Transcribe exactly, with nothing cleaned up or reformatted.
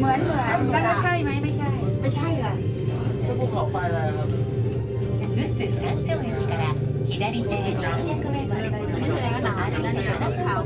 มือนเหมือนแล้วก็ใช่ไหมไม่ใช่ไม่ใช่ค่ะก็ภูเขาไฟอะไรครับ富津山頂駅から左手さんびゃくメートルนี่แสดงว่าหนาอยู่นั่นเองเขา